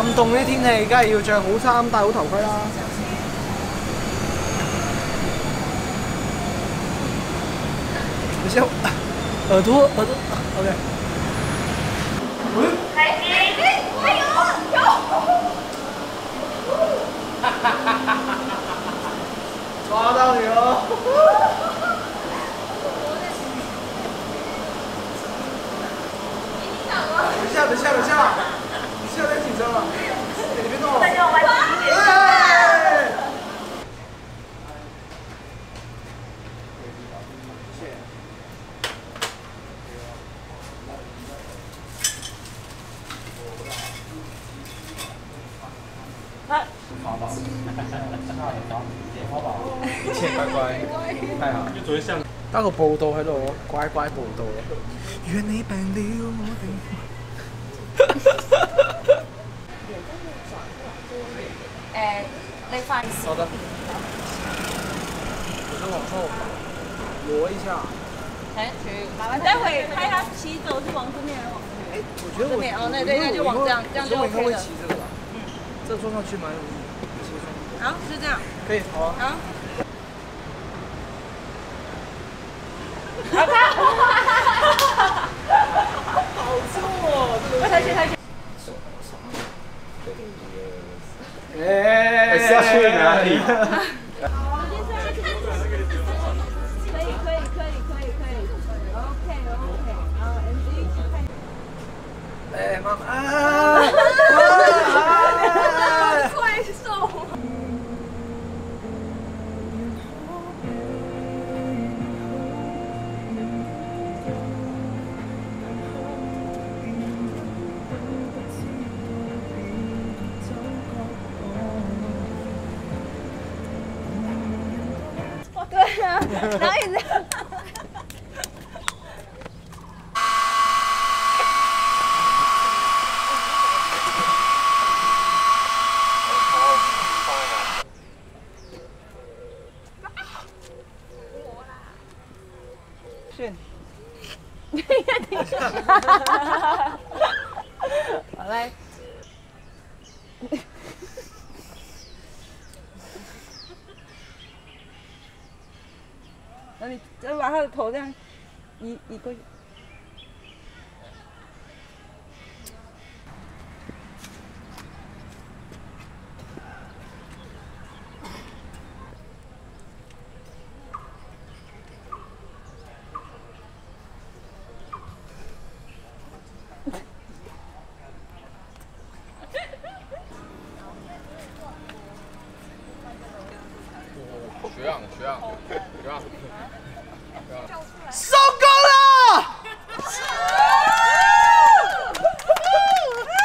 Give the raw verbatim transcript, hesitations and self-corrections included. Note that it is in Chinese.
咁凍啲天氣，梗係要着好衫、戴好頭盔啦。你先，耳朵耳朵 ，OK。 海景，加油！有！哈哈哈哈哈！ 抓到你了！等一下，等一下，等一下，你现在紧张了，你别动了。 那就玩几点？来。 一切乖乖，太好。要做一項。得個報道喺度，乖乖報道。願你病了，我哋。 誒，你快。 好的。我就往後挪一下。 采取，待會看他騎走是往這邊還是往這邊？ 哎，我覺得我哦，那对，那就往這樣，這樣就 OK 了。 我會騎這個吧。嗯。這個坐上去蠻容易。 好，就這樣。 可以，好啊。 好。好看。 好重哦，這個。 抬起，抬起。 哎，是要去哪里？ 可以，可以，可以，可以，可以。OK OK， 好 ，M D 去看。 哎，妈妈啊！啊！ 怪獸。对啊，哪里的？是。好来。然后你再把他的头这样移移过去。 学长，学长，学长，学长。 收工。